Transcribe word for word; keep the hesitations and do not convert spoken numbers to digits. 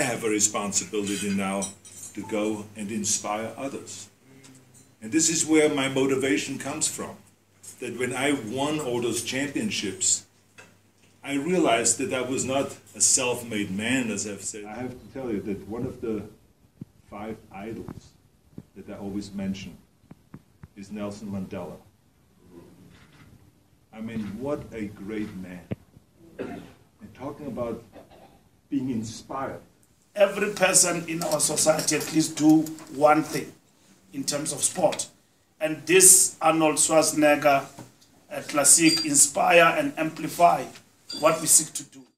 have a responsibility now to go and inspire others. And this is where my motivation comes from. That when I won all those championships, I realized that I was not a self-made man, as I've said. I have to tell you that one of the five idols that I always mention is Nelson Mandela. I mean, what a great man. And talking about being inspired. Every person in our society at least do one thing in terms of sport. And this Arnold Schwarzenegger uh, Classic inspire and amplify what we seek to do.